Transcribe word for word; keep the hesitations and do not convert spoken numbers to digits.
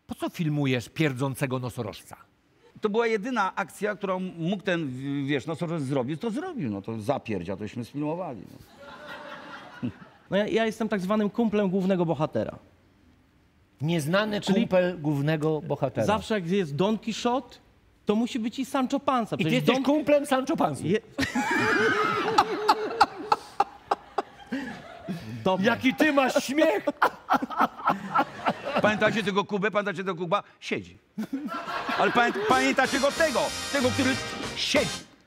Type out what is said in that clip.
Po co filmujesz pierdzącego nosorożca? To była jedyna akcja, którą mógł ten, wiesz, nosorożec zrobić, to zrobił. No to zapierdzia, tośmy sfilmowali. No. No ja, ja jestem tak zwanym kumplem głównego bohatera. Nieznany Czyli- kumpel głównego bohatera. Zawsze jak jest Don Quixote, to musi być i Sancho Panza. I ty Przecież jesteś Don... kumplem Sancho Panza. Je... Dobra. Jaki ty masz śmiech! Pamiętacie tego Kubę? Pamiętacie tego Kuba? Siedzi. Ale pamię pamiętacie go tego, tego, który siedzi.